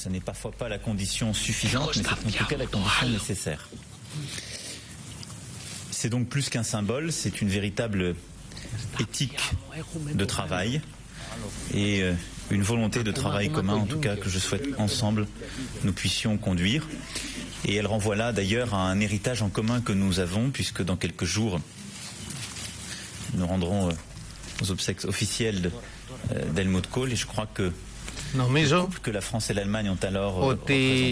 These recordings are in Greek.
Ce n'est parfois pas la condition suffisante, mais c'est en tout cas la condition nécessaire. C'est donc plus qu'un symbole, c'est une véritable éthique de travail et une volonté de travail commun, en tout cas, que je souhaite ensemble nous puissions conduire. Et elle renvoie là d'ailleurs à un héritage en commun que nous avons, puisque dans quelques jours, nous rendrons aux obsèques officielles d'Helmut Kohl, et je crois que νομίζω ότι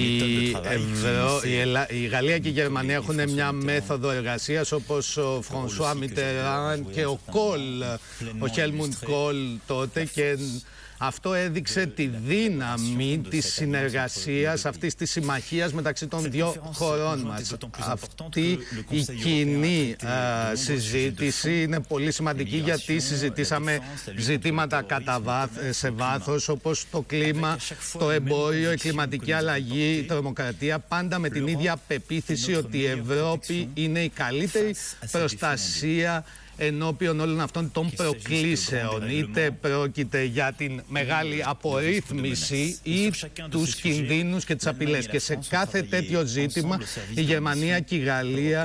η Γαλλία και η Γερμανία έχουν μια μέθοδο εργασίας, όπως ο Φρανσουά Μιτεράν και ο Κόλ, ο Χέλμουντ Κόλ τότε, και αυτό έδειξε τη δύναμη της συνεργασίας, αυτής της συμμαχίας μεταξύ των δύο χωρών μας. Αυτή η κοινή συζήτηση είναι πολύ σημαντική, γιατί συζητήσαμε ζητήματα σε βάθος, όπως το κλίμα, το εμπόριο, η κλιματική αλλαγή, η τρομοκρατία, πάντα με την ίδια πεποίθηση ότι η Ευρώπη είναι η καλύτερη προστασία ενώπιον όλων αυτών των προκλήσεων, είτε πρόκειται για την μεγάλη απορρίθμιση ή τους κινδύνους και τις απειλές. Και σε κάθε τέτοιο ζήτημα η Γερμανία και η Γαλλία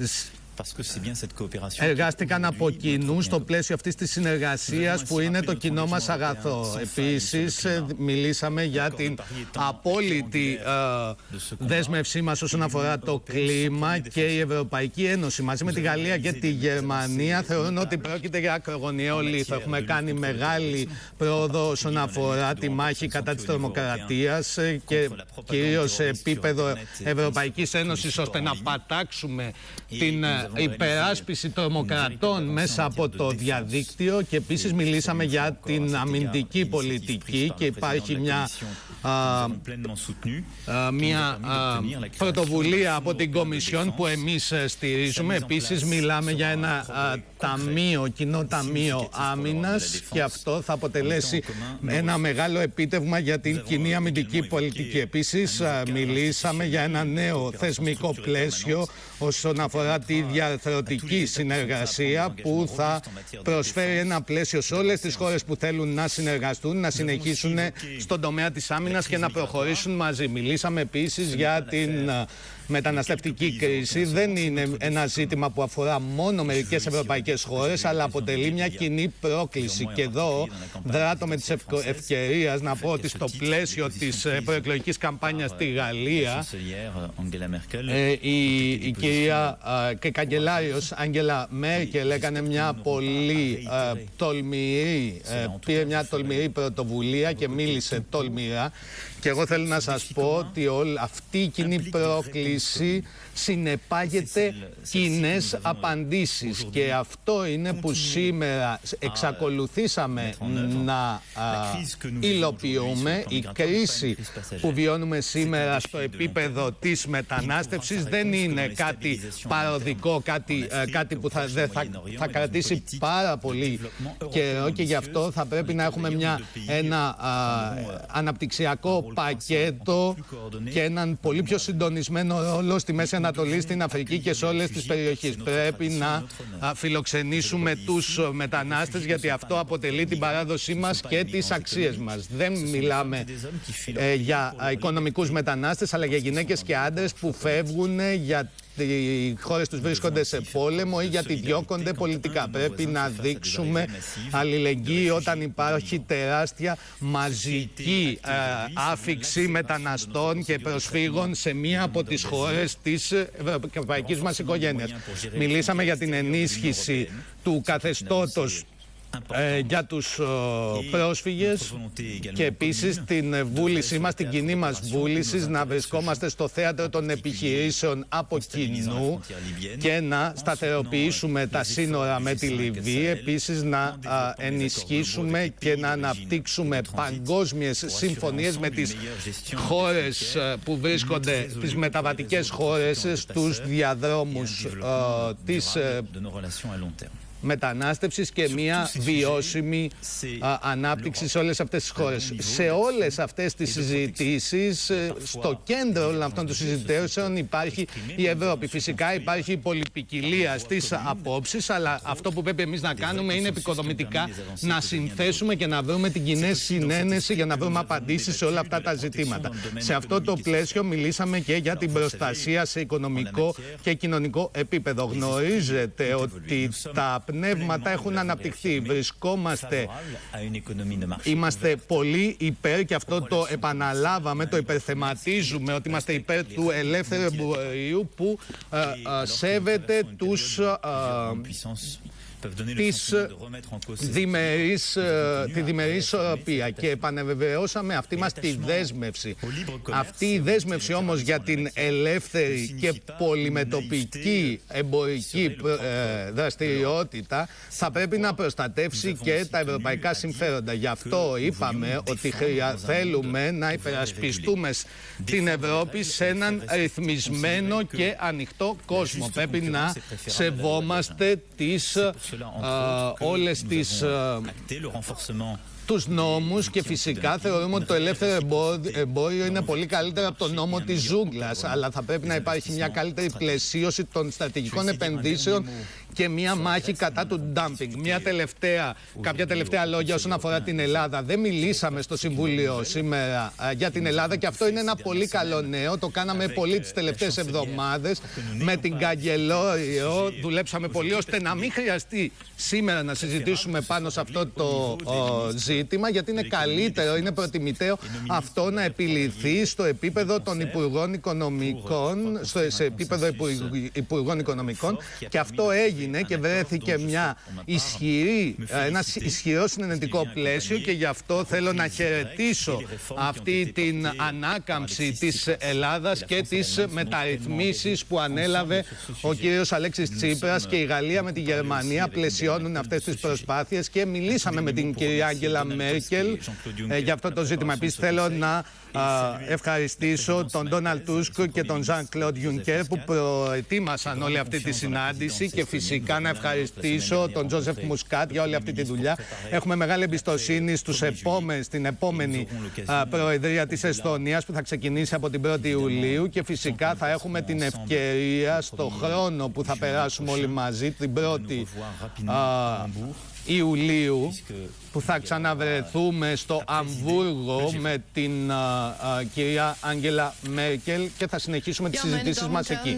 εργάστηκαν από κοινού στο πλαίσιο αυτής της συνεργασίας που είναι το κοινό μας αγαθό. Επίσης, μιλήσαμε για την απόλυτη δέσμευσή μας όσον αφορά το κλίμα, και η Ευρωπαϊκή Ένωση μαζί με τη Γαλλία και τη Γερμανία θεωρούν ότι πρόκειται για ακρογωνιαίο λίθο. Έχουμε κάνει μεγάλη πρόοδο όσον αφορά τη μάχη κατά της τρομοκρατίας και κυρίως σε επίπεδο Ευρωπαϊκής Ένωσης, ώστε να πατάξουμε την υπεράσπιση τρομοκρατών μέσα από το διαδίκτυο. Και επίσης μιλήσαμε για την αμυντική πολιτική, και υπάρχει μια πρωτοβουλία από την Κομισιόν που εμείς στηρίζουμε. Επίσης μιλάμε για ένα κοινό ταμείο άμυνας, και αυτό θα αποτελέσει ένα μεγάλο επίτευγμα για την κοινή αμυντική πολιτική. Επίσης μιλήσαμε για ένα νέο θεσμικό πλαίσιο όσον αφορά τη διαρθρωτική συνεργασία, που θα προσφέρει ένα πλαίσιο σε όλες τις χώρες που θέλουν να συνεργαστούν, να συνεχίσουν στον τομέα της άμυνας και να προχωρήσουν μαζί. Μιλήσαμε επίσης για την μεταναστευτική κρίση. Δεν είναι ένα ζήτημα που αφορά μόνο μερικές ευρωπαϊκές χώρες, αλλά αποτελεί μια κοινή πρόκληση. Και εδώ δράτω με τις ευκαιρίες να πω ότι στο πλαίσιο της προεκλογικής καμπάνιας στη Γαλλία, η κυρία και καγκελάριος Άγγελα Μέρκελ έκανε μια πολύ πήρε μια τολμηρή πρωτοβουλία και μίλησε τολμηρά. Και εγώ θέλω να σας πω ότι αυτή η κοινή πρόκληση συνεπάγεται κοινές απαντήσεις, και αυτό είναι που σήμερα εξακολουθήσαμε να υλοποιούμε. Η κρίση που βιώνουμε σήμερα στο επίπεδο της μετανάστευσης δεν είναι κάτι παροδικό, κάτι που θα κρατήσει πάρα πολύ καιρό, και γι' αυτό θα πρέπει να έχουμε ένα αναπτυξιακό πακέτο και έναν πολύ πιο συντονισμένο ρόλο στη Μέση Ανατολή, στην Αφρική και σε όλες τις περιοχές. Πρέπει να φιλοξενήσουμε τους μετανάστες, γιατί αυτό αποτελεί την παράδοσή μας και τις αξίες μας. Δεν μιλάμε για οικονομικούς μετανάστες, αλλά για γυναίκες και άντρες που φεύγουν γιατί οι χώρες τους βρίσκονται σε πόλεμο ή γιατί διώκονται πολιτικά. Πρέπει να δείξουμε αλληλεγγύη όταν υπάρχει τεράστια μαζική άφιξη μεταναστών και προσφύγων σε μία από τις χώρες της ευρωπαϊκής μας οικογένειας. Μιλήσαμε για την ενίσχυση του καθεστώτος για τους πρόσφυγες, και επίσης την βούλησή μας, την κοινή μας βούληση να βρισκόμαστε στο θέατρο των επιχειρήσεων από κοινού και να σταθεροποιήσουμε τα σύνορα με τη Λιβύη. Επίσης να ενισχύσουμε και να αναπτύξουμε παγκόσμιες συμφωνίες με τις χώρες που βρίσκονται, τις μεταβατικές χώρες, στους διαδρόμους μετανάστευσης και μια βιώσιμη ανάπτυξη σε όλες αυτές τις χώρες. Σε όλες αυτές τις συζητήσεις, στο κέντρο όλων αυτών των συζητήσεων υπάρχει η Ευρώπη. Φυσικά υπάρχει η πολυπικιλία στις απόψεις, αλλά αυτό που πρέπει εμείς να κάνουμε είναι επικοδομητικά να συνθέσουμε και να βρούμε την κοινή συνένεση για να βρούμε απαντήσεις σε όλα αυτά τα ζητήματα. Σε αυτό το πλαίσιο μιλήσαμε και για την προστασία σε οικονομικό και κοινωνικό επίπεδο. Γνωρίζετε ότι τα πνεύματα έχουν αναπτυχθεί. Είμαστε πολύ υπέρ, και αυτό το επαναλάβαμε, το υπερθεματίζουμε, ότι είμαστε υπέρ του ελεύθερου εμπορίου που σέβεται τη διμερή ισορροπία, και επανεβεβαιώσαμε αυτή μας τη δέσμευση. Αυτή η δέσμευση όμως για την ελεύθερη και πολυμετωπική εμπορική δραστηριότητα θα πρέπει να προστατεύσει και τα ευρωπαϊκά συμφέροντα. Γι' αυτό είπαμε ότι θέλουμε να υπερασπιστούμε την Ευρώπη σε έναν ρυθμισμένο και ανοιχτό κόσμο. Πρέπει να σεβόμαστε όλες τους νόμους, και φυσικά θεωρούμε ότι το ελεύθερο εμπόριο είναι πολύ καλύτερο από τον νόμο της ζούγκλας, αλλά θα πρέπει να υπάρχει μια καλύτερη πλαισίωση των στρατηγικών επενδύσεων και μια μάχη κατά του dumping. Κάποια τελευταία λόγια όσον αφορά την Ελλάδα. Δεν μιλήσαμε στο Συμβούλιο σήμερα για την Ελλάδα, και αυτό είναι ένα πολύ καλό νέο. Το κάναμε πολύ τις τελευταίες εβδομάδες με την Καγκελάριο. Δουλέψαμε πολύ ώστε να μην χρειαστεί σήμερα να συζητήσουμε πάνω σε αυτό το ζήτημα, γιατί είναι καλύτερο, είναι προτιμητέο αυτό να επιληθεί στο επίπεδο των Υπουργών Οικονομικών, σε επίπεδο Υπουργών Οικονομικών, και αυτό έγινε και βρέθηκε ένα ισχυρό συνενετικό πλαίσιο, και γι' αυτό θέλω να χαιρετήσω αυτή την ανάκαμψη της Ελλάδας και τις μεταρρυθμίσεις που ανέλαβε ο κύριος Αλέξης Τσίπρας, και η Γαλλία με τη Γερμανία πλαισιώνουν αυτές τις προσπάθειες, και μιλήσαμε με την κυρία Άγγελα Μέρκελ για αυτό το ζήτημα. Επίσης θέλω να ευχαριστήσω τον Ντόναλντ Τούσκ και τον Ζαν Κλοντ Γιουνκέρ που προετοίμασαν όλη αυτή τη συνάντηση, και φυσικά να ευχαριστήσω τον Τζόζεφ Μουσκάτ για όλη αυτή τη δουλειά. Έχουμε μεγάλη εμπιστοσύνη στην επόμενη Προεδρία της Εσθονίας που θα ξεκινήσει από την 1η Ιουλίου, και φυσικά θα έχουμε την ευκαιρία στο χρόνο που θα περάσουμε όλοι μαζί, την 1η Ιουλίου, που θα ξαναβρεθούμε στο Αμβούργο με την κυρία Άγγελα Μέρκελ, και θα συνεχίσουμε τις συζητήσεις μας εκεί.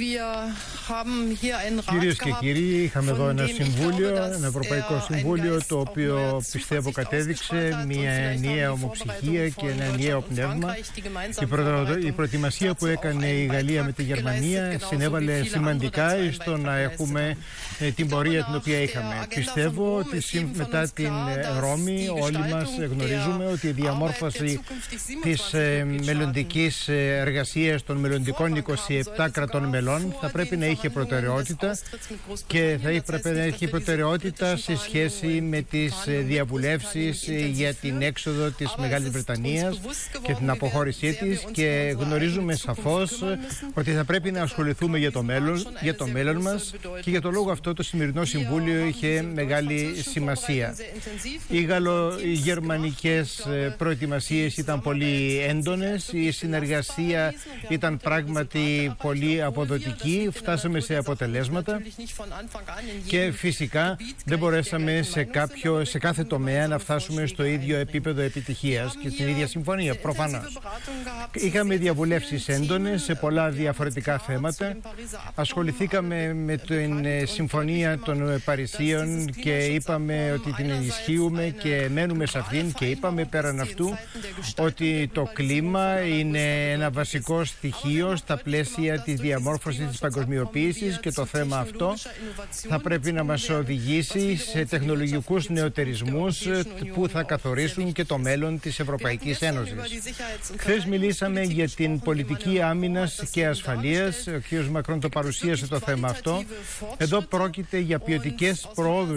Κυρίες και κύριοι, είχαμε εδώ ένα Ευρωπαϊκό Συμβούλιο, το οποίο πιστεύω κατέδειξε μια ενιαία ομοψυχία και ένα ενιαίο πνεύμα. Η προετοιμασία που έκανε η Γαλλία με τη Γερμανία συνέβαλε σημαντικά στο να έχουμε την πορεία την οποία είχαμε. Πιστεύω ότι μετά την Ρώμη όλοι μας γνωρίζουμε ότι η διαμόρφωση της μελλοντικής εργασίας των μελλοντικών 27 κρατών μελών θα πρέπει να είχε προτεραιότητα, και θα έπρεπε να έχει προτεραιότητα σε σχέση με τις διαβουλεύσεις για την έξοδο της Μεγάλης Βρετανίας και την αποχώρησή της, και γνωρίζουμε σαφώς ότι θα πρέπει να ασχοληθούμε για το μέλλον μας, και για το λόγο αυτό το σημερινό Συμβούλιο είχε μεγάλη σημασία. Οι γερμανικές προετοιμασίες ήταν πολύ έντονες, η συνεργασία ήταν πράγματι πολύ αποδοτική, φτάσαμε σε αποτελέσματα, και φυσικά δεν μπορέσαμε σε κάθε τομέα να φτάσουμε στο ίδιο επίπεδο επιτυχίας και στην ίδια συμφωνία, προφανώς. Είχαμε διαβουλεύσεις έντονες σε πολλά διαφορετικά θέματα. Ασχοληθήκαμε με την Συμφωνία των Παρισίων και είπαμε ότι την ενισχύουμε και μένουμε σε αυτήν, και είπαμε πέραν αυτού ότι το κλίμα είναι ένα βασικό στοιχείο στα πλαίσια της διαμόρφωσης της παγκοσμιοποίησης, και το θέμα αυτό θα πρέπει να μας οδηγήσει σε τεχνολογικούς νεωτερισμούς που θα καθορίσουν και το μέλλον της Ευρωπαϊκής Ένωσης. Χθες μιλήσαμε για την πολιτική άμυνας και ασφαλείας. Ο κ. Μακρόν το παρουσίασε το θέμα αυτό. Εδώ πρόκειται για ποιοτικές προόδους τις οποίες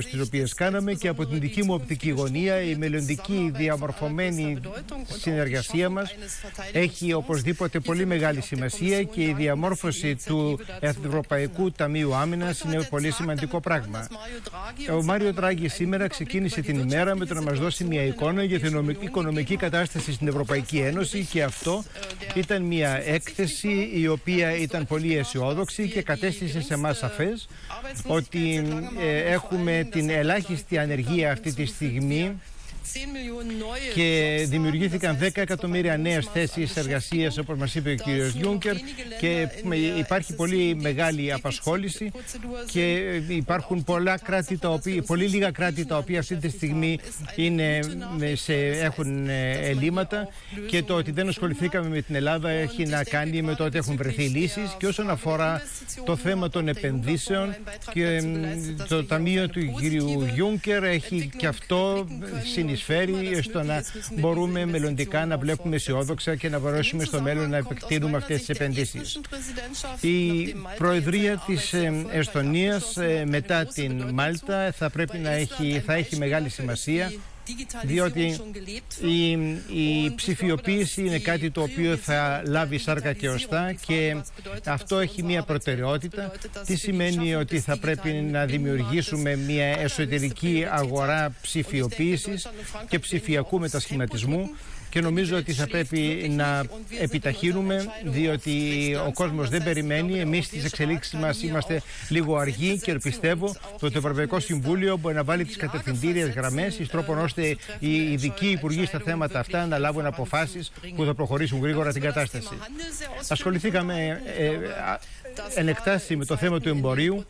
οποίες κάναμε, και από την δική μου οπτική γωνία η μελλοντική διαμορφωμένη συνεργασία μας έχει οπωσδήποτε πολύ μεγάλη σημασία και η διαμόρφωση του Ευρωπαϊκού Ταμείου Άμυνας είναι πολύ σημαντικό πράγμα. Ο Μάριο Ντράγκη σήμερα ξεκίνησε την ημέρα με το να μας δώσει μια εικόνα για την οικονομική κατάσταση στην Ευρωπαϊκή Ένωση, και αυτό ήταν μια έκθεση η οποία ήταν πολύ αισιόδοξη και κατέστησε σε εμάς σαφές ότι έχουμε την ελάχιστη ανεργία αυτή τη στιγμή και δημιουργήθηκαν 10 εκατομμύρια νέες θέσεις εργασίας, όπως μας είπε ο κύριος Γιούνκερ, και υπάρχει πολύ μεγάλη απασχόληση και υπάρχουν πολύ λίγα κράτη τα οποία αυτή τη στιγμή έχουν ελλείμματα, και το ότι δεν ασχοληθήκαμε με την Ελλάδα έχει να κάνει με το ότι έχουν βρεθεί λύσεις. Και όσον αφορά το θέμα των επενδύσεων, και το ταμείο του κυρίου Γιούνκερ έχει και αυτό συνεισφέρει στο να μπορούμε μελλοντικά να βλέπουμε αισιόδοξα και να μπορέσουμε στο μέλλον να επεκτείνουμε αυτές τις επενδύσεις. Η Προεδρία της Εστονίας μετά την Μάλτα θα έχει μεγάλη σημασία, διότι η ψηφιοποίηση είναι κάτι το οποίο θα λάβει σάρκα και οστά, και αυτό έχει μια προτεραιότητα. Τι σημαίνει ότι θα πρέπει να δημιουργήσουμε μια εσωτερική αγορά ψηφιοποίησης και ψηφιακού μετασχηματισμού, και νομίζω ότι θα πρέπει να επιταχύνουμε, διότι ο κόσμος δεν περιμένει. Εμείς στις εξελίξεις μας είμαστε λίγο αργοί, και πιστεύω ότι το Ευρωπαϊκό Συμβούλιο μπορεί να βάλει τις κατευθυντήριες γραμμές εις τρόπον ώστε οι ειδικοί υπουργοί στα θέματα αυτά να λάβουν αποφάσεις που θα προχωρήσουν γρήγορα την κατάσταση. Ασχοληθήκαμε εν εκτάσει με το θέμα του εμπορίου.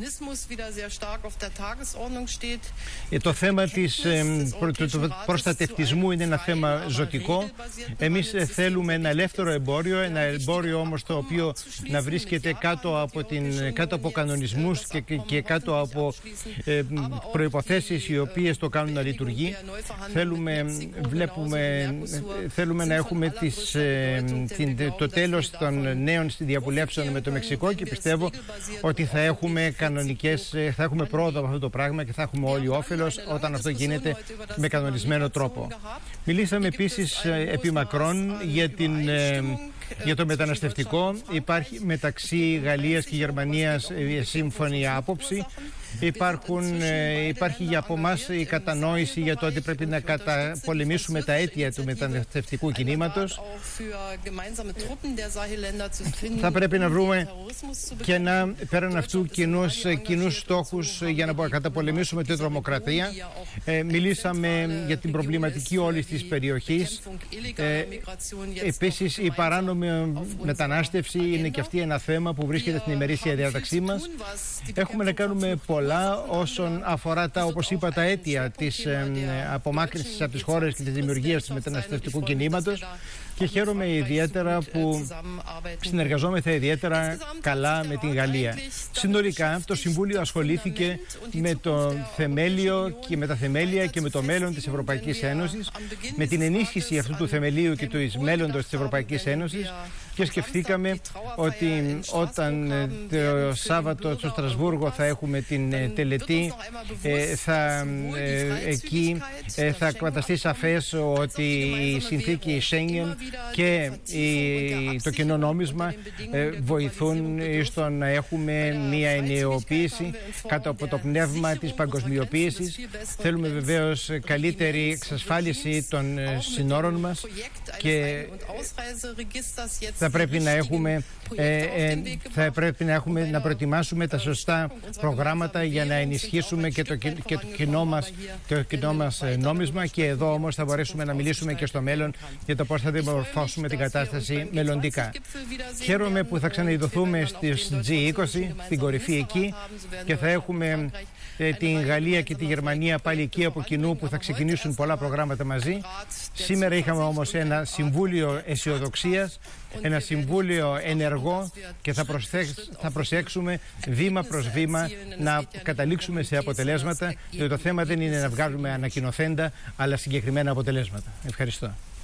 Το θέμα του προστατευτισμού είναι ένα θέμα ζωτικό. Εμείς θέλουμε ένα ελεύθερο εμπόριο, ένα εμπόριο όμως το οποίο να βρίσκεται κάτω από κανονισμούς και κάτω από προϋποθέσεις οι οποίες το κάνουν να λειτουργεί. Θέλουμε να έχουμε το τέλος των νέων διαβουλεύσεων με το Μεξικό, και πιστεύω ότι θα έχουμε πρόοδο από αυτό το πράγμα και θα έχουμε όλοι όφελος όταν αυτό γίνεται με κανονισμένο τρόπο. Μιλήσαμε επίσης επί μακρόν για το μεταναστευτικό. Υπάρχει μεταξύ Γαλλίας και Γερμανίας σύμφωνη άποψη. Υπάρχει από εμάς η κατανόηση για το ότι πρέπει να καταπολεμήσουμε τα αίτια του μεταναστευτικού κινήματος. Θα πρέπει να βρούμε και πέραν αυτού κοινούς στόχους για να καταπολεμήσουμε τη τρομοκρατία. Μιλήσαμε για την προβληματική όλης της περιοχής. Επίσης, η παράνομη μετανάστευση είναι και αυτή ένα θέμα που βρίσκεται στην ημερήσια διάταξή μας. Έχουμε να κάνουμε πολλά όσον αφορά όπως είπα, τα αίτια της απομάκρυνσης από τις χώρες και της δημιουργίας του μεταναστευτικού κινήματος, και χαίρομαι ιδιαίτερα που συνεργαζόμεθα ιδιαίτερα καλά με την Γαλλία. Συνολικά, το Συμβούλιο ασχολήθηκε με το θεμέλιο και με τα θεμέλια και με το μέλλον της Ευρωπαϊκής Ένωσης, με την ενίσχυση αυτού του θεμελίου και του μέλλοντος της Ευρωπαϊκής Ένωσης, και σκεφτήκαμε ότι όταν το Σάββατο στο Στρασβούργο θα έχουμε την τελετή, εκεί θα καταστεί σαφές ότι η συνθήκη Schengen και το κοινό νόμισμα βοηθούν στο να έχουμε μια ενιαιοποίηση κάτω από το πνεύμα της παγκοσμιοποίησης. Θέλουμε βεβαίως καλύτερη εξασφάλιση των συνόρων μας, και θα πρέπει να προετοιμάσουμε τα σωστά προγράμματα για να ενισχύσουμε και το κοινό μας νόμισμα, και εδώ όμως θα μπορέσουμε να μιλήσουμε και στο μέλλον για το πώς θα διαμορφώσουμε την κατάσταση μελλοντικά. Χαίρομαι που θα ξαναειδωθούμε στις G20, στην κορυφή εκεί, και θα έχουμε την Γαλλία και τη Γερμανία πάλι εκεί από κοινού, που θα ξεκινήσουν πολλά προγράμματα μαζί. Σήμερα είχαμε όμως ένα συμβούλιο αισιοδοξίας, ένα συμβούλιο ενεργό, και θα προσέξουμε βήμα προς βήμα να καταλήξουμε σε αποτελέσματα, διότι το θέμα δεν είναι να βγάλουμε ανακοινοθέντα, αλλά συγκεκριμένα αποτελέσματα. Ευχαριστώ.